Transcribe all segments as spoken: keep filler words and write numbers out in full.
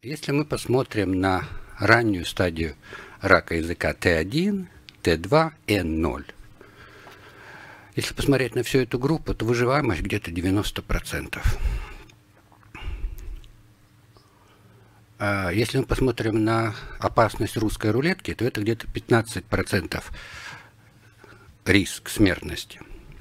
Если мы посмотрим на раннюю стадию рака языка Т один, Т два, Н ноль, если посмотреть на всю эту группу, то выживаемость где-то девяносто процентов. Если мы посмотрим на опасность русской рулетки, то это где-то пятнадцать процентов риск смертности.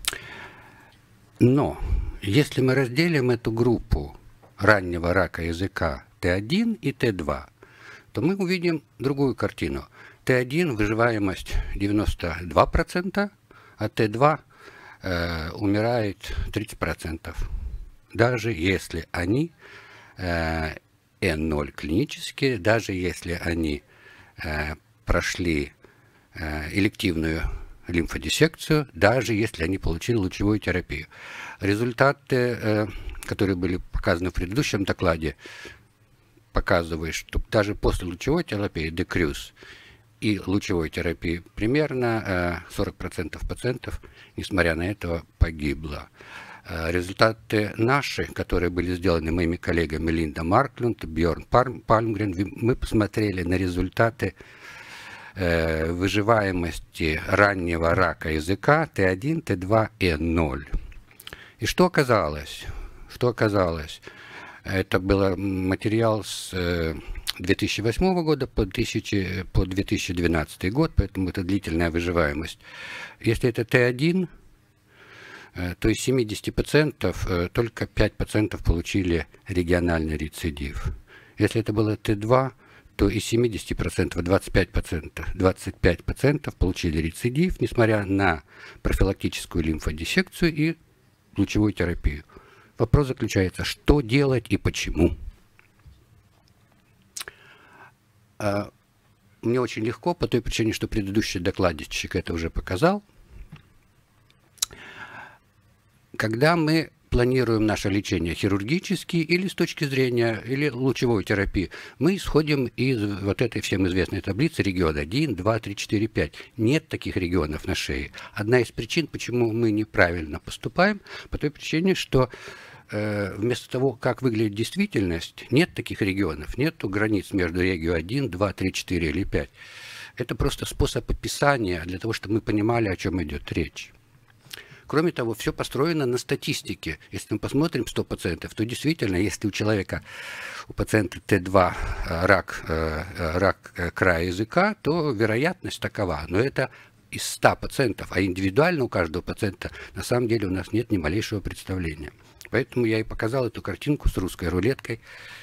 Но если мы разделим эту группу раннего рака языка Т один и Т два, то мы увидим другую картину. Т один выживаемость девяносто два процента, а Т два э, умирает тридцать процентов. Даже если они э, Н ноль клинические, даже если они э, прошли э, элективную лимфодиссекцию, даже если они получили лучевую терапию. Результаты, э, которые были показаны в предыдущем докладе, показывают, что даже после лучевой терапии декрюз и лучевой терапии примерно э, сорок процентов пациентов, несмотря на это, погибло. Результаты наши, которые были сделаны моими коллегами Линда Марклунд и Бьорн Пальмгрен, мы посмотрели на результаты э, выживаемости раннего рака языка Т один, Т два, Н ноль. И что оказалось? Что оказалось? Это был материал с э, две тысячи восьмого года по, тысячи, по две тысячи двенадцатый год, поэтому это длительная выживаемость. Если это Т один, то из семидесяти пациентов только пять пациентов получили региональный рецидив. Если это было Т два, то из семидесяти процентов двадцать пять процентов, двадцать пять пациентов получили рецидив, несмотря на профилактическую лимфодиссекцию и лучевую терапию. Вопрос заключается, что делать и почему. Мне очень легко, по той причине, что предыдущий докладчик это уже показал. Когда мы планируем наше лечение хирургически или с точки зрения или лучевой терапии, мы исходим из вот этой всем известной таблицы регион один, два, три, четыре, пять. Нет таких регионов на шее. Одна из причин, почему мы неправильно поступаем, по той причине, что э, вместо того, как выглядит действительность, нет таких регионов, нет границ между регион один, два, три, четыре или пять. Это просто способ описания для того, чтобы мы понимали, о чем идет речь. Кроме того, все построено на статистике. Если мы посмотрим сто пациентов, то действительно, если у человека, у пациента Т два рак, рак края языка, то вероятность такова. Но это из ста пациентов, а индивидуально у каждого пациента на самом деле у нас нет ни малейшего представления. Поэтому я и показал эту картинку с русской рулеткой.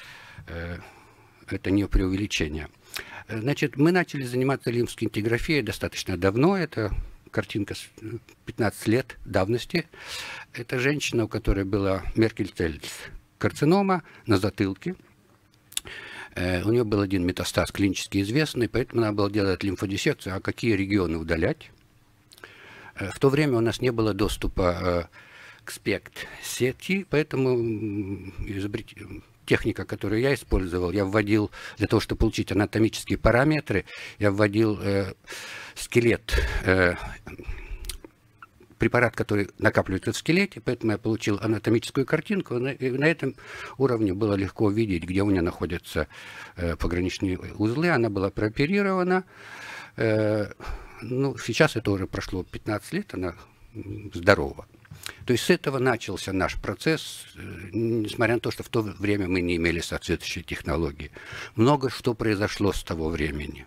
Это не преувеличение. Значит, мы начали заниматься лимфоскинтиграфией достаточно давно. Это картинка с пятнадцати лет давности. Это женщина, у которой была Меркель-Цельс карцинома на затылке. Э, у нее был один метастаз клинически известный, поэтому надо было делать лимфодиссекцию. А какие регионы удалять? Э, в то время у нас не было доступа э, к спект-сети, поэтому изобрет... техника, которую я использовал, я вводил, для того, чтобы получить анатомические параметры, я вводил э, скелет, э, препарат, который накапливается в скелете, поэтому я получил анатомическую картинку, и на этом уровне было легко увидеть, где у меня находятся э, пограничные узлы. Она была прооперирована. Э, ну, сейчас это уже прошло пятнадцать лет, она здорова. То есть с этого начался наш процесс, несмотря на то, что в то время мы не имели соответствующей технологии. Много что произошло с того времени.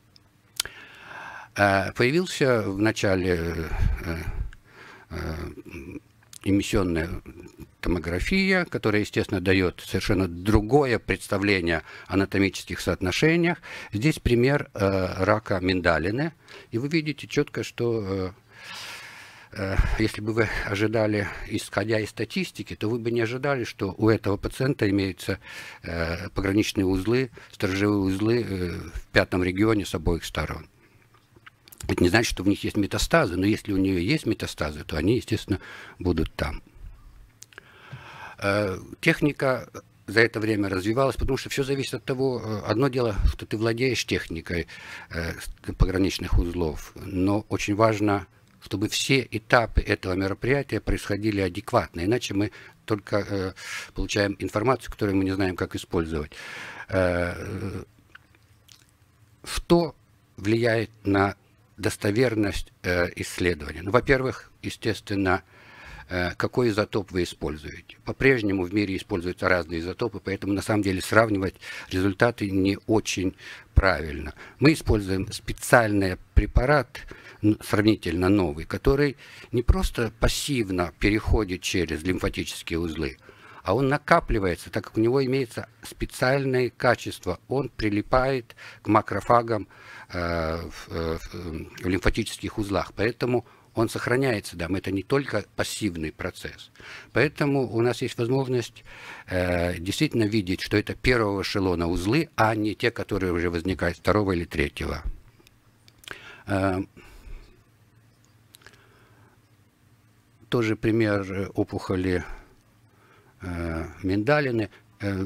Появился в начале эмиссионная томография, которая, естественно, дает совершенно другое представление о анатомических соотношениях. Здесь пример рака миндалины, и вы видите четко, что если бы вы ожидали, исходя из статистики, то вы бы не ожидали, что у этого пациента имеются э, пограничные узлы, сторожевые узлы э, в пятом регионе с обоих сторон. Это не значит, что в них есть метастазы, но если у нее есть метастазы, то они, естественно, будут там. Э, техника за это время развивалась, потому что все зависит от того, одно дело, что ты владеешь техникой э, пограничных узлов, но очень важно, чтобы все этапы этого мероприятия происходили адекватно, иначе мы только э, получаем информацию, которую мы не знаем, как использовать. Э, что влияет на достоверность э, исследования? Ну, во-первых, естественно, э, какой изотоп вы используете. По-прежнему в мире используются разные изотопы, поэтому на самом деле сравнивать результаты не очень правильно. Мы используем специальный препарат, сравнительно новый, который не просто пассивно переходит через лимфатические узлы, а он накапливается, так как у него имеется специальные качества. Он прилипает к макрофагам э, в, э, в лимфатических узлах, поэтому он сохраняется, да, это не только пассивный процесс. Поэтому у нас есть возможность э, действительно видеть, что это первого эшелона узлы, а не те, которые уже возникают второго или третьего. Э, тоже пример опухоли э, миндалины. Э,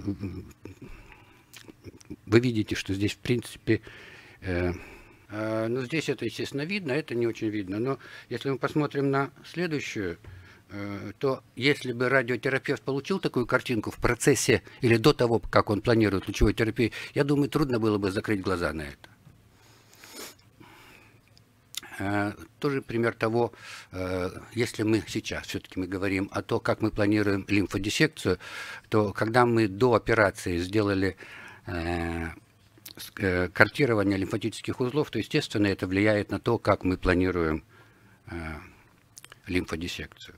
вы видите, что здесь, в принципе, э, э, ну, здесь это, естественно, видно, это не очень видно. Но если мы посмотрим на следующую, э, то если бы радиотерапевт получил такую картинку в процессе или до того, как он планирует лучевую терапию, я думаю, трудно было бы закрыть глаза на это. Тоже пример того, если мы сейчас все-таки мы говорим о том, как мы планируем лимфодиссекцию, то когда мы до операции сделали картирование лимфатических узлов, то, естественно, это влияет на то, как мы планируем лимфодиссекцию.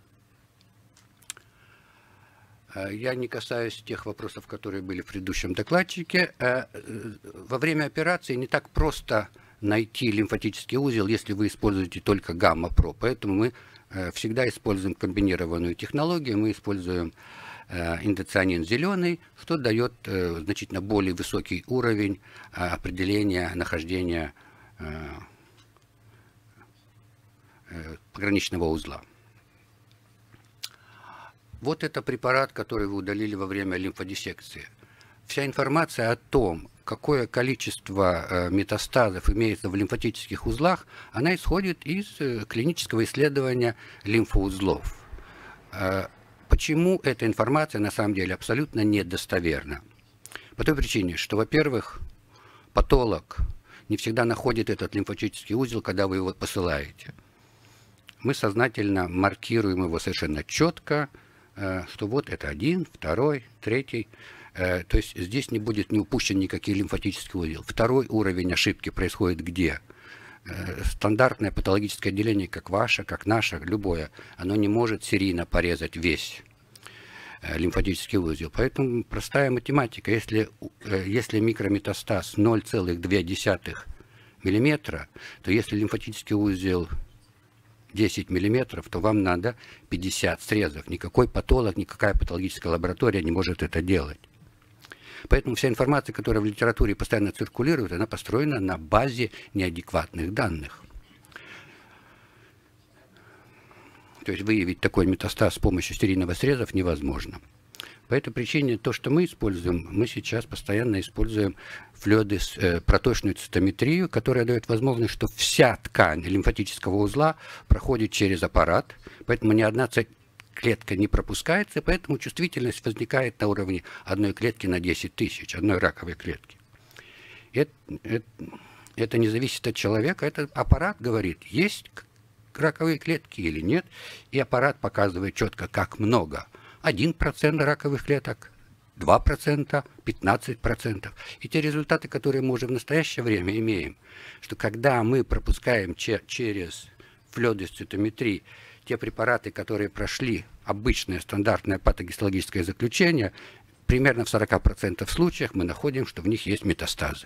Я не касаюсь тех вопросов, которые были в предыдущем докладчике. Во время операции не так просто найти лимфатический узел, если вы используете только гамма-про. Поэтому мы э, всегда используем комбинированную технологию. Мы используем э, индоцианин зеленый, что дает э, значительно более высокий уровень э, определения нахождения э, э, пограничного узла. Вот это препарат, который вы удалили во время лимфодиссекции. Вся информация о том, какое количество метастазов имеется в лимфатических узлах, она исходит из клинического исследования лимфоузлов. Почему эта информация на самом деле абсолютно недостоверна? По той причине, что, во-первых, патолог не всегда находит этот лимфатический узел, когда вы его посылаете. Мы сознательно маркируем его совершенно четко, что вот это один, второй, третий. То есть здесь не будет не упущен никакой лимфатический узел. Второй уровень ошибки происходит где? Стандартное патологическое отделение, как ваше, как наше, любое, оно не может серийно порезать весь лимфатический узел. Поэтому простая математика. Если, если микрометастаз ноль целых две десятых миллиметра, то если лимфатический узел десять миллиметров, то вам надо пятьдесят срезов. Никакой патолог, никакая патологическая лаборатория не может это делать. Поэтому вся информация, которая в литературе постоянно циркулирует, она построена на базе неадекватных данных. То есть выявить такой метастаз с помощью стерильного срезов невозможно. По этой причине то, что мы используем, мы сейчас постоянно используем флюидис, э, проточную цитометрию, которая дает возможность, что вся ткань лимфатического узла проходит через аппарат, поэтому ни одна клетка не пропускается, поэтому чувствительность возникает на уровне одной клетки на десять тысяч, одной раковой клетки. Это, это, это не зависит от человека, этот аппарат говорит, есть раковые клетки или нет, и аппарат показывает четко, как много. один процент раковых клеток, два процента, пятнадцать процентов. И те результаты, которые мы уже в настоящее время имеем, что когда мы пропускаем че через флюидис-цитометрию те препараты, которые прошли обычное стандартное патогистологическое заключение, примерно в сорока процентах случаях мы находим, что в них есть метастазы.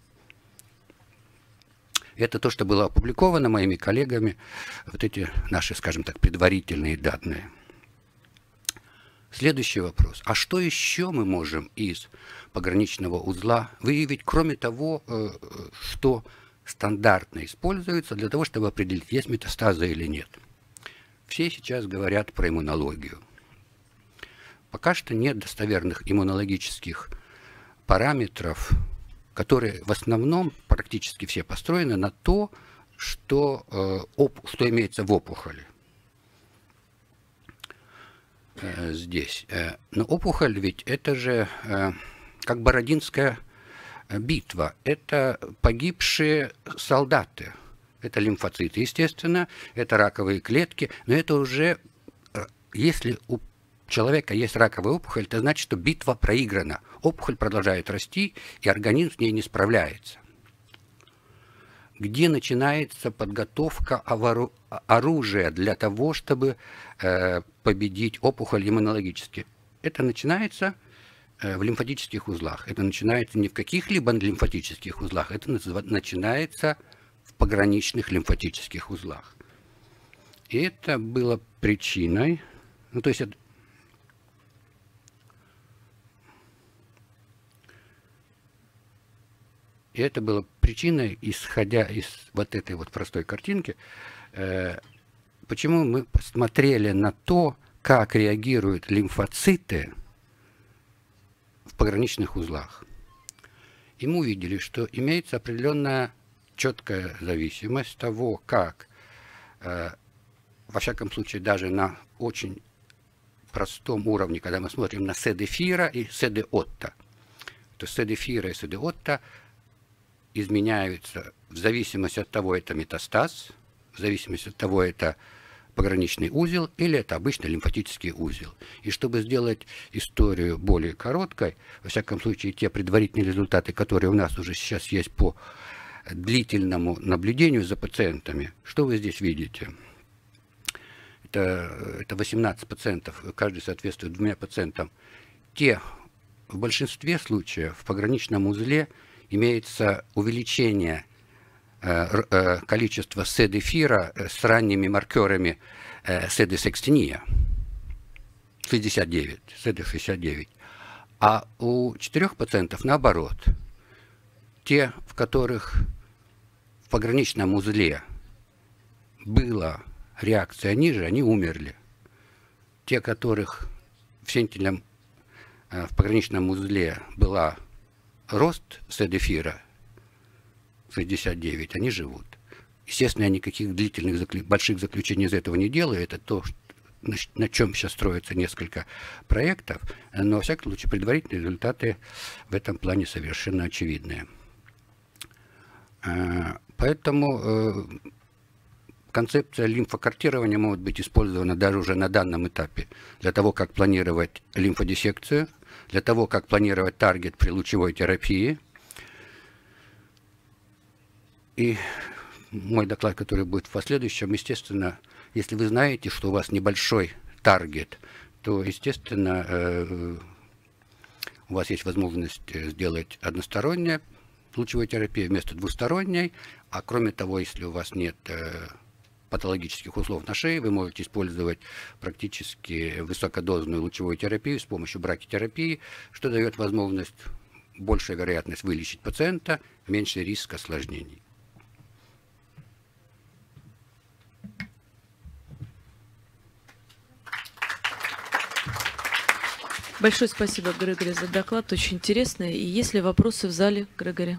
Это то, что было опубликовано моими коллегами, вот эти наши, скажем так, предварительные данные. Следующий вопрос. А что еще мы можем из пограничного узла выявить, кроме того, что стандартно используется для того, чтобы определить, есть метастазы или нет? Все сейчас говорят про иммунологию. Пока что нет достоверных иммунологических параметров, которые в основном практически все построены на то, что, что имеется в опухоли. э, здесь. Но опухоль ведь это же э, как Бородинская битва. Это погибшие солдаты. Это лимфоциты, естественно, это раковые клетки, но это уже, если у человека есть раковая опухоль, это значит, что битва проиграна. Опухоль продолжает расти, и организм с ней не справляется. Где начинается подготовка оружия для того, чтобы э, победить опухоль иммунологически? Это начинается э, в лимфатических узлах. Это начинается не в каких-либо лимфатических узлах, это начинается в пограничных лимфатических узлах. И это было причиной, ну то есть это, И это было причиной, исходя из вот этой вот простой картинки, э, почему мы посмотрели на то, как реагируют лимфоциты в пограничных узлах. И мы увидели, что имеется определенная четкая зависимость того, как, э, во всяком случае, даже на очень простом уровне, когда мы смотрим на седефира и седеотта, то седефира и седеотта изменяются в зависимости от того, это метастаз, в зависимости от того, это пограничный узел или это обычный лимфатический узел. И чтобы сделать историю более короткой, во всяком случае, те предварительные результаты, которые у нас уже сейчас есть по длительному наблюдению за пациентами, что вы здесь видите? Это, это восемнадцать пациентов, каждый соответствует двумя пациентам. Те, в большинстве случаев, в пограничном узле имеется увеличение э, э, количества седефира с ранними маркерами э, седесекстиния, шестьдесят девять, седе шестьдесят девять. А у четырех пациентов наоборот. Те, в которых в пограничном узле была реакция ниже, они умерли. Те, которых в сентильном, э, в пограничном узле была рост седефира шестьдесят девять, они живут. Естественно, я никаких длительных, заклю... больших заключений из этого не делаю. Это то, на, на чем сейчас строится несколько проектов. Но, во всяком случае, предварительные результаты в этом плане совершенно очевидные. Поэтому концепция лимфокартирования может быть использована даже уже на данном этапе для того, как планировать лимфодиссекцию, для того, как планировать таргет при лучевой терапии. И мой доклад, который будет в последующем, естественно, если вы знаете, что у вас небольшой таргет, то, естественно, у вас есть возможность сделать одностороннюю лучевую терапию вместо двусторонней, а кроме того, если у вас нет патологических узлов на шее, вы можете использовать практически высокодозную лучевую терапию с помощью бракитерапии, что дает возможность, большая вероятность вылечить пациента, меньший риск осложнений. Большое спасибо, Григорий, за доклад, очень интересный. И есть ли вопросы в зале, Григорий?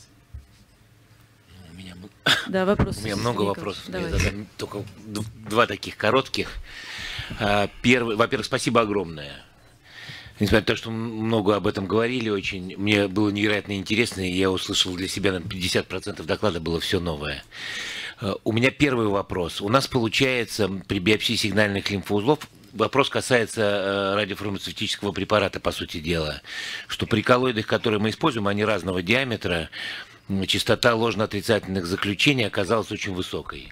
Да, вопросы. У меня много Никак. вопросов. Давай. Я задам только два таких коротких. Первый, во-первых, спасибо огромное. Несмотря на то, что много об этом говорили, очень мне было невероятно интересно, и я услышал для себя на пятьдесят процентов доклада было все новое. У меня первый вопрос. У нас получается при биопсии сигнальных лимфоузлов, вопрос касается радиофармацевтического препарата, по сути дела, что при коллоидах, которые мы используем, они разного диаметра, частота ложно-отрицательных заключений оказалась очень высокой.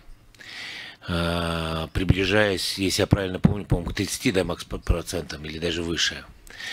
Приближаясь, если я правильно помню, по-моему, к тридцати да, макс процентам или даже выше.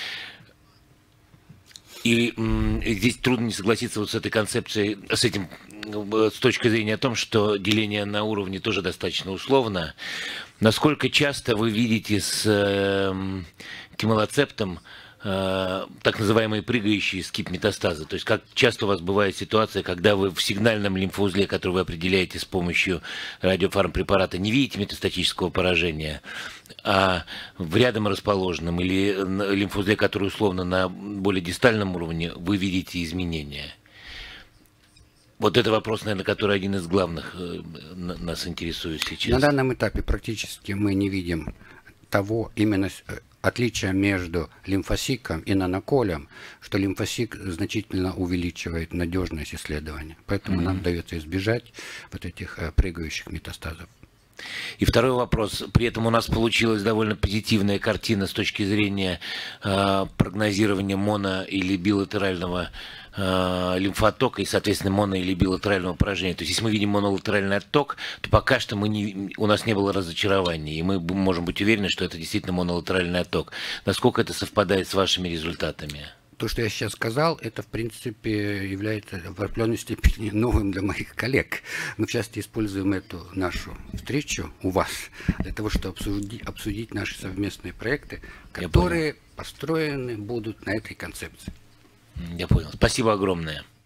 И здесь трудно не согласиться вот с этой концепцией, с этим, с точки зрения о том, что деление на уровне тоже достаточно условно. Насколько часто вы видите с э, тимолоцептом э, так называемые прыгающие скип-метастазы? То есть как часто у вас бывает ситуация, когда вы в сигнальном лимфоузле, который вы определяете с помощью радиофармпрепарата, не видите метастатического поражения, а в рядом расположенном или лимфоузле, который условно на более дистальном уровне, вы видите изменения? Вот это вопрос, наверное, который один из главных нас интересует сейчас. На данном этапе практически мы не видим того, именно отличие между лимфосиком и наноколем, что лимфосик значительно увеличивает надежность исследования. Поэтому mm-hmm. нам удается избежать вот этих прыгающих метастазов. И второй вопрос. При этом у нас получилась довольно позитивная картина с точки зрения э, прогнозирования моно- или билатерального э, лимфооттока и, соответственно, моно- или билатерального поражения. То есть, если мы видим монолатеральный отток, то пока что мы не, у нас не было разочарования, и мы можем быть уверены, что это действительно монолатеральный отток. Насколько это совпадает с вашими результатами? То, что я сейчас сказал, это, в принципе, является в определенной степени новым для моих коллег. Мы, в частности, используем эту нашу встречу у вас для того, чтобы обсудить, обсудить наши совместные проекты, которые построены будут на этой концепции. Я понял. Спасибо огромное.